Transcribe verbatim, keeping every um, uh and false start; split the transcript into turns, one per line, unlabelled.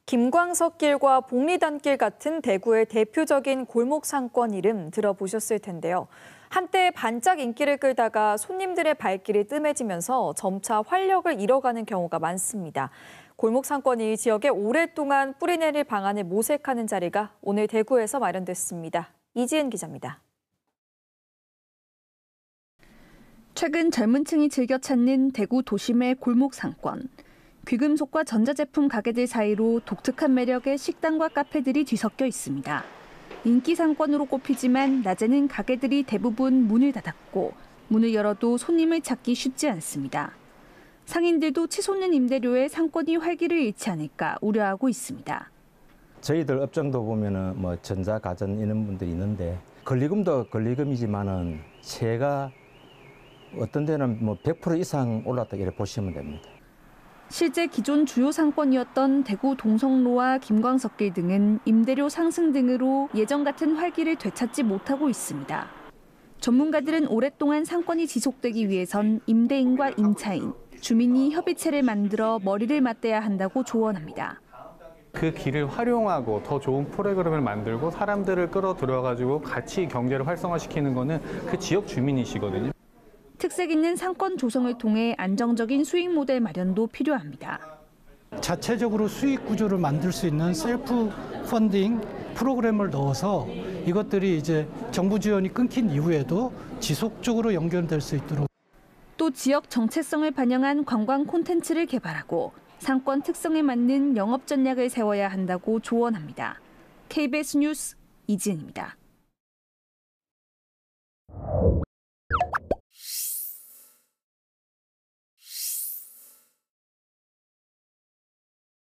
김광석길과 복리단길 같은 대구의 대표적인 골목 상권 이름 들어보셨을 텐데요. 한때 반짝 인기를 끌다가 손님들의 발길이 뜸해지면서 점차 활력을 잃어가는 경우가 많습니다. 골목 상권이 지역에 오랫동안 뿌리내릴 방안을 모색하는 자리가 오늘 대구에서 마련됐습니다. 이지은 기자입니다.
최근 젊은 층이 즐겨 찾는 대구 도심의 골목 상권. 귀금속과 전자제품 가게들 사이로 독특한 매력의 식당과 카페들이 뒤섞여 있습니다. 인기 상권으로 꼽히지만 낮에는 가게들이 대부분 문을 닫았고 문을 열어도 손님을 찾기 쉽지 않습니다. 상인들도 치솟는 임대료에 상권이 활기를 잃지 않을까 우려하고 있습니다.
저희들 업종도 보면은 뭐 전자, 가전 이런 분들이 있는데 권리금도 권리금이지만은 세가 어떤 데는 뭐 백 퍼센트 이상 올랐다 이렇게 보시면 됩니다.
실제 기존 주요 상권이었던 대구 동성로와 김광석길 등은 임대료 상승 등으로 예전 같은 활기를 되찾지 못하고 있습니다. 전문가들은 오랫동안 상권이 지속되기 위해선 임대인과 임차인, 주민이 협의체를 만들어 머리를 맞대야 한다고 조언합니다.
그 길을 활용하고 더 좋은 프로그램을 만들고 사람들을 끌어들여가지고 같이 경제를 활성화시키는 거는 그 지역 주민이시거든요.
특색 있는 상권 조성을 통해 안정적인 수익 모델 마련도 필요합니다.
자체적으로 수익 구조를 만들 수 있는 셀프 펀딩 프로그램을 넣어서 이것들이 이제 정부 지원이 끊긴 이후에도 지속적으로 연결될 수 있도록.
또 지역 정체성을 반영한 관광 콘텐츠를 개발하고 상권 특성에 맞는 영업 전략을 세워야 한다고 조언합니다. 케이비에스 뉴스 이지은입니다.